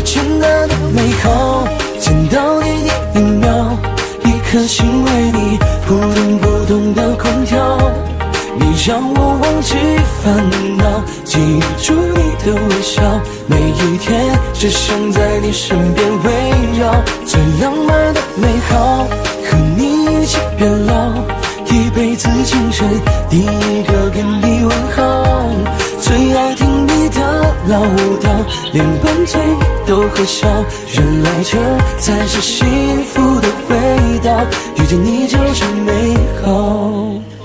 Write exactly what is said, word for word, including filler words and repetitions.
简单的美好，见到你第一秒，一颗心为你扑通扑通的狂跳。你让我忘记烦恼，记住你的微笑，每一天只想在你身边围绕。最浪漫的美好，和你一起变老，一辈子清晨第一个跟你问好。最爱听你的老调，连拌嘴都会笑，原来这才是幸福的味道，遇见你就是美好。